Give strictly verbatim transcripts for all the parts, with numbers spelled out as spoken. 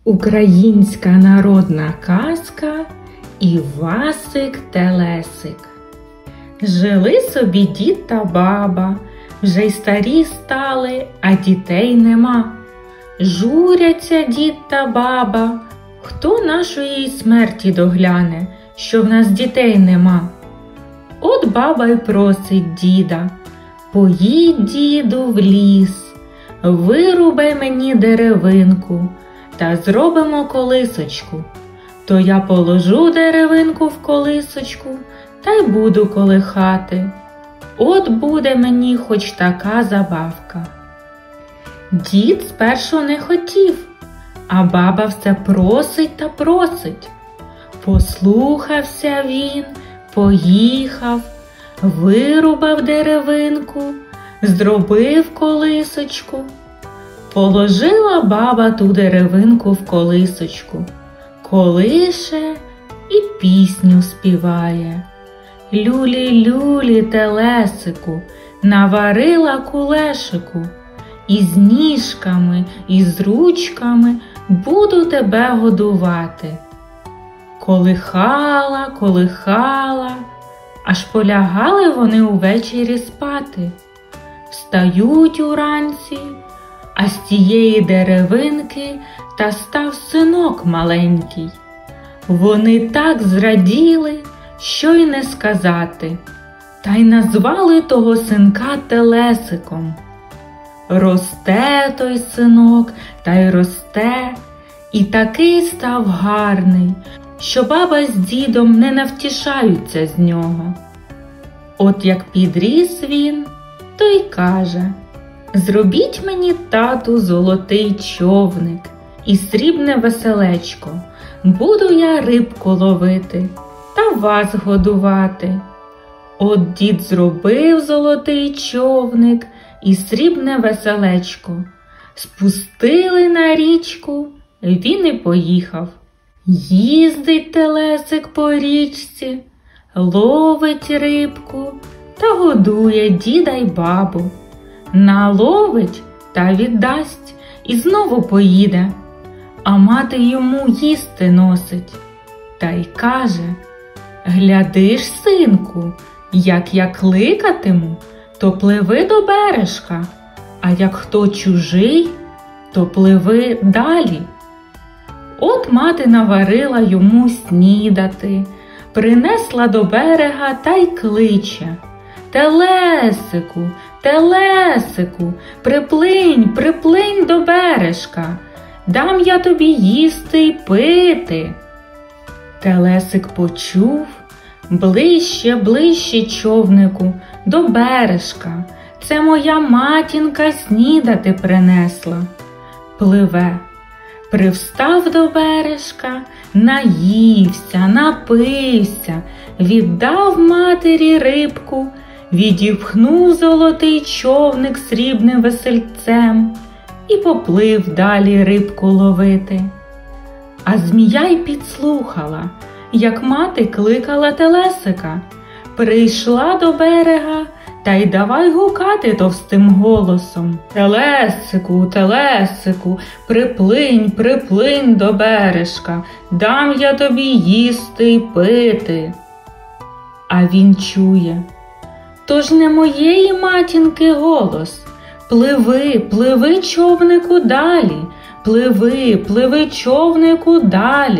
Українська народна казка Івасик-телесик. Жили собі дід та баба, вже й старі стали, а дітей нема. Журяться дід та баба, хто нашої смерті догляне, що в нас дітей нема. От баба й просить діда: поїдь, діду, в ліс, вирубай мені деревинку та зробимо колисочку. То я положу деревинку в колисочку та й буду колихати. От буде мені хоч така забавка. Дід спершу не хотів, а баба все просить та просить. Послухався він, поїхав, вирубав деревинку, зробив колисочку. Положила баба ту деревинку в колисочку, колише і пісню співає. Люлі-люлі, телесику, наварила кулешику, із ніжками, із ручками буду тебе годувати. Колихала, колихала, аж полягали вони увечері спати. Встають уранці, а з тієї деревинки та став синок маленький. Вони так зраділи, що й не сказати, та й назвали того синка Телесиком. Росте той синок, та й росте, і такий став гарний, що баба з дідом не навтішаються з нього. От як підріс він, то й каже: зробіть мені, тату, золотий човник і срібне веселечко, буду я рибку ловити та вас годувати. От дід зробив золотий човник і срібне веселечко. Спустили на річку, він і поїхав. Їздить телесик по річці, ловить рибку та годує діда й бабу. Наловить та віддасть і знову поїде, а мати йому їсти носить. Та й каже: гляди ж, синку, як я кликатиму, то пливи до бережка, а як хто чужий, то пливи далі. От мати наварила йому снідати, принесла до берега та й кличе: Телесику, телесику, приплинь, приплинь до бережка, дам я тобі їсти й пити. Телесик почув: ближче, ближче, човнику, до бережка, це моя матінка снідати принесла. Пливе, привстав до бережка, наївся, напився, віддав матері рибку, відіпхнув золотий човник срібним весельцем і поплив далі рибку ловити. А змія й підслухала, як мати кликала Телесика. Прийшла до берега та й давай гукати товстим голосом: Телесику, телесику, приплинь, приплинь до бережка, дам я тобі їсти й пити. А він чує: то ж не моєї матінки голос, пливи, пливи, човнику, далі, пливи, пливи, човнику, далі.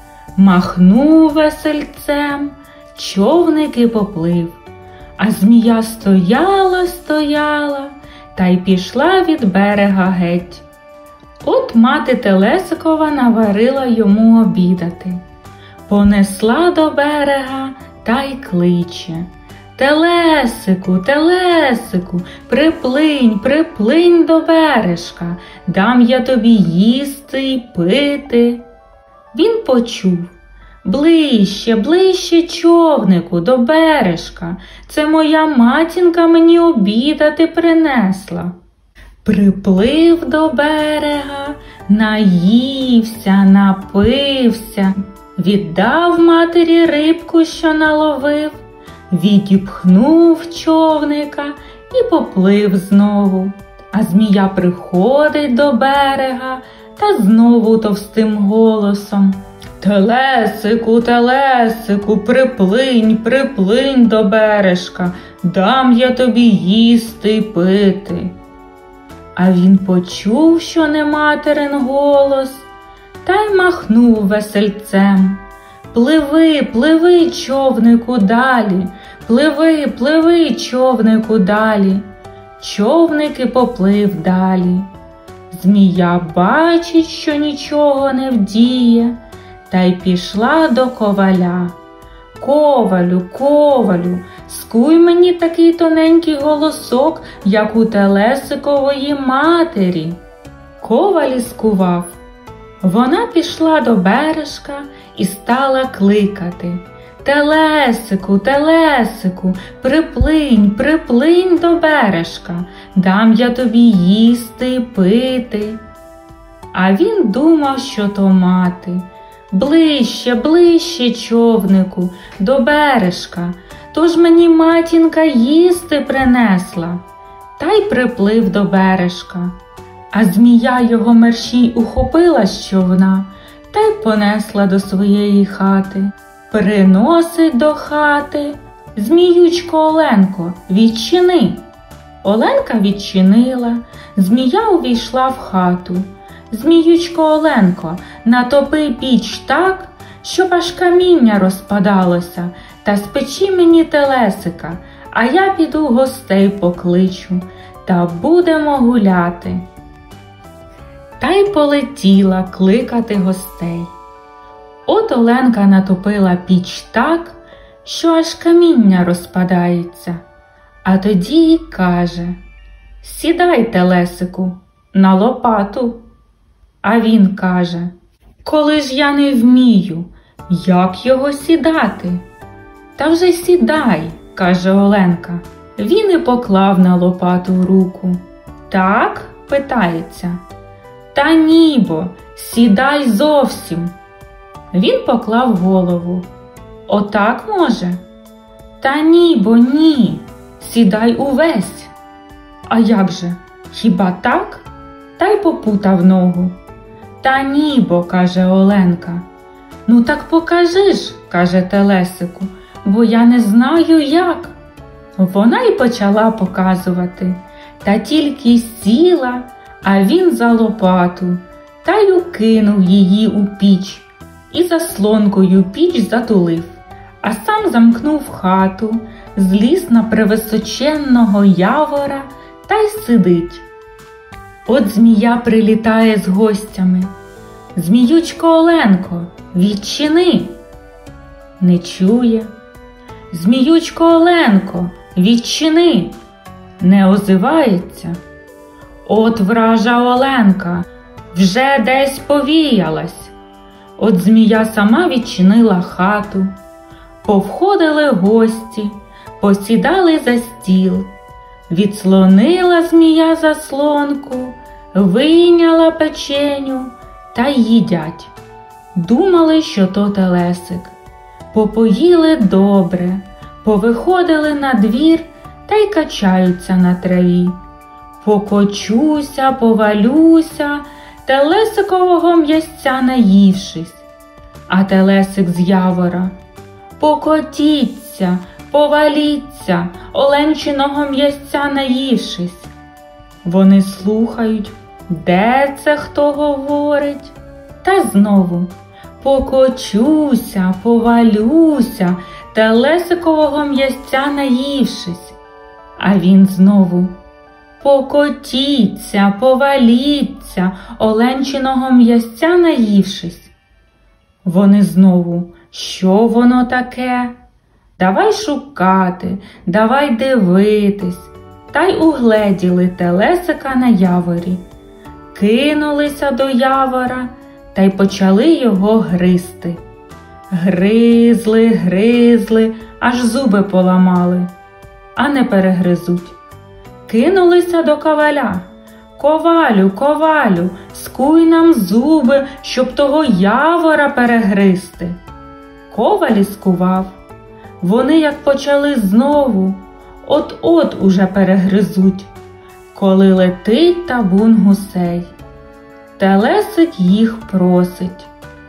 Махнув весельцем, човник і поплив, а змія стояла, стояла та й пішла від берега геть. От мати Телесикова наварила йому обідати, понесла до берега та й кличе: Телесику, телесику, приплинь, приплинь до бережка, дам я тобі їсти й пити. Він почув: ближче, ближче, човнику, до бережка, це моя матінка мені обідати принесла. Приплив до берега, наївся, напився, віддав матері рибку, що наловив, відіпхнув човника і поплив знову. А змія приходить до берега та знову товстим голосом: «Телесику, телесику, приплинь, приплинь до бережка, дам я тобі їсти й пити». А він почув, що не материн голос, та й махнув весельцем: «Пливи, пливи, човнику, далі, пливи, пливи, човнику, далі». Човник і поплив далі. Змія бачить, що нічого не вдіє, та й пішла до коваля: «Ковалю, ковалю, скуй мені такий тоненький голосок, як у телесикової матері». Коваль і скував. Вона пішла до бережка і стала кликати: «Телесику, телесику, приплинь, приплинь до бережка, дам я тобі їсти й пити». А він думав, що то мати: «Ближче, ближче, човнику, до бережка, то ж мені матінка їсти принесла». Та й приплив до бережка. А змія його мерщій ухопила з човна та й понесла до своєї хати. Приносить до хати: «Зміючко Оленко, відчини». Оленка відчинила, змія увійшла в хату. «Зміючко Оленко, натопи піч так, щоб аж каміння розпадалося, та спечи мені телесика, а я піду гостей покличу, та будемо гуляти». Та й полетіла кликати гостей. От Оленка натопила піч так, що аж каміння розпадається, а тоді й каже: «Сідай, телесику, на лопату». А він каже: «Коли ж я не вмію, як його сідати?» «Та вже сідай», – каже Оленка. Він і поклав на лопату руку. «Так?» – питається. «Та ні бо, сідай зовсім». Він поклав голову. «Отак може?» «Та ні бо ні, сідай увесь». «А як же, хіба так?» Та й попутав ногу. «Та ні бо», – каже Оленка. «Ну так покажи ж», – каже телесику, «бо я не знаю як». Вона й почала показувати, та тільки сіла, а він за лопату, та й укинув її у піч, і заслонкою піч затулив, а сам замкнув хату, зліз на превисоченного явора та й сидить. От змія прилітає з гостями: «Зміючко Оленко, відчини!» Не чує. «Зміючко Оленко, відчини!» Не озивається. От вража Оленка вже десь повіялась. От змія сама відчинила хату. Повходили гості, посідали за стіл. Відслонила змія заслонку, вийняла печеню та й їдять. Думали, що то телесик. Попоїли добре, повиходили на двір та й качаються на траві. Покочуся, повалюся, телесикового м'ясця наївшись. А телесик з явора: «Покотіться, поваліться, оленчиного м'ясця наївшись». Вони слухають, де це хто говорить. Та знову: «Покочуся, повалюся, телесикового м'ясця наївшись». А він знову: «Покотіться, поваліться, оленчиного м'ясця наївшись». Вони знову: «Що воно таке? Давай шукати, давай дивитись». Та й угледіли телесика на яворі. Кинулися до явора та й почали його гризти. Гризли, гризли, аж зуби поламали, а не перегризуть. Кинулися до коваля: «Ковалю, ковалю, скуй нам зуби, щоб того явора перегризти». Коваль і скував. Вони як почали знову, от-от уже перегризуть, коли летить табун гусей. Телесик їх просить: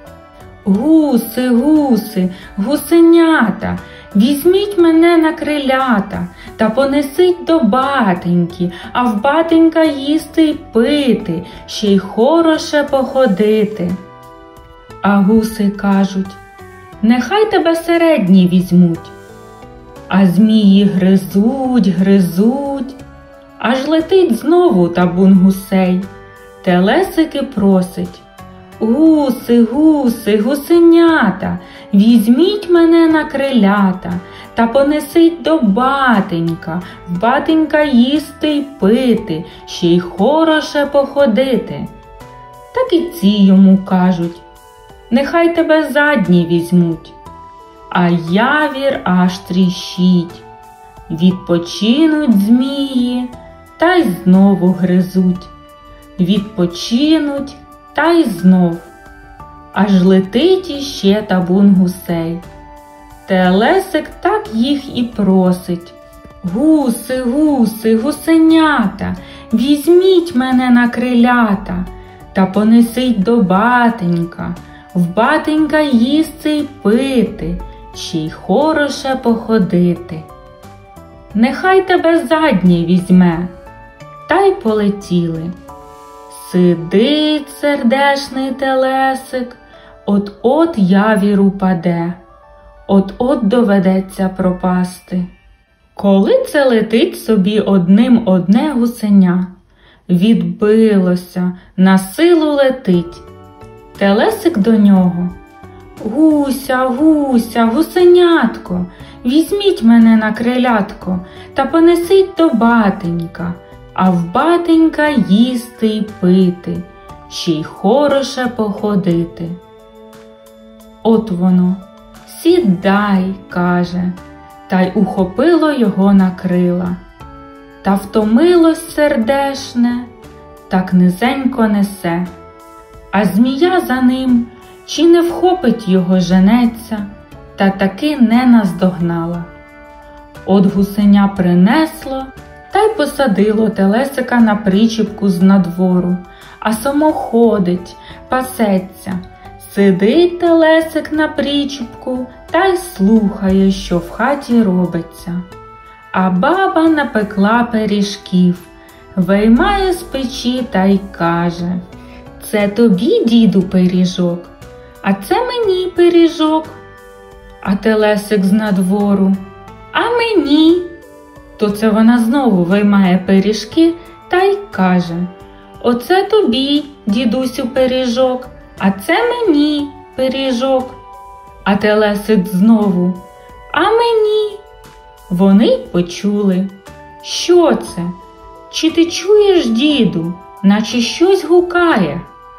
гуси, гуси, гусенята, візьміть мене на крилята та понесіть до батеньки, а в батенька їсти й пити, ще й хороше походити. А гуси кажуть: нехай тебе середні візьмуть. А змії гризуть, гризуть, аж летить знову табун гусей. Телесики просить: гуси, гуси, гусенята, візьміть мене на крилята та понесіть до батенька, в батенька їсти й пити, ще й хороше походити. Так і ці йому кажуть: нехай тебе задні візьмуть. А явір аж тріщить. Відпочинуть змії, та й знову гризуть. Відпочинуть, та й знов. Аж летить іще табун гусей. Телесик так їх і просить: гуси, гуси, гусенята, візьміть мене на крилята та понесіть до батенька, в батенька їсти й пити, ще й хороше походити. Нехай тебе заднє візьме. Та й полетіли. Сидить сердешний телесик, от-от явір упаде, от-от доведеться пропасти. Коли це летить собі одним одне гусеня, відбилося, на силу летить. Телесик до нього: гуся, гуся, гусенятко, візьміть мене на крилятко та понесіть до батенька, а в батенька їсти й пити, ще й хороше походити. От воно: сідай, каже, та й ухопило його на крила. Та втомилось сердешне, так низенько несе. А змія за ним чи не вхопить його, женеться, та таки не наздогнала. От гусеня принесло та й посадило телесика на причіпку з надвору, а само ходить, пасеться. Сидить телесик на причіпку та й слухає, що в хаті робиться. А баба напекла пиріжків, виймає з печі та й каже: це тобі, діду, пиріжок, а це мені пиріжок. А телесик з надвору: а мені. То це вона знову виймає пиріжки та й каже: оце тобі, дідусю, пиріжок, а це мені пиріжок. А телесик знову: а мені. Вони почули. Що це? Чи ти чуєш, діду, наче щось гукає?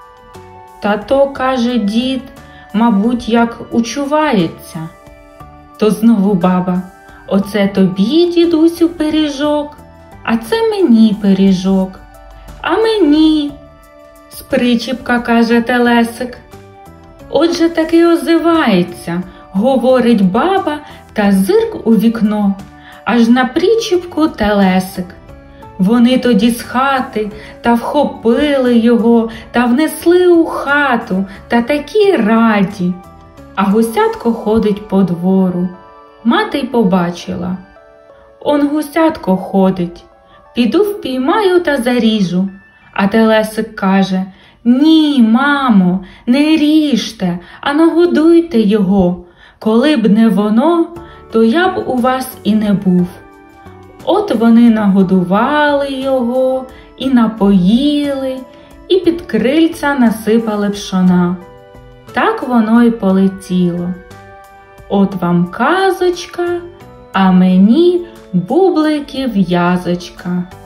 Та то, каже дід, мабуть, як учувається. То знову баба: оце тобі, дідусю, пиріжок, а це мені пиріжок, а мені. З причіпка, каже телесик. Отже таки озивається, говорить баба та зирк у вікно, аж на причіпку телесик. Вони тоді з хати та вхопили його та внесли у хату, та такі раді. А гусятко ходить по двору. Мати й побачила. Он гусятко ходить, піду впіймаю та заріжу. А телесик каже: ні, мамо, не ріжте, а нагодуйте його. Коли б не воно, то я б у вас і не був. От вони нагодували його, і напоїли, і під крильця насипали пшона. Так воно й полетіло. От вам казочка, а мені бубликів в'язочка.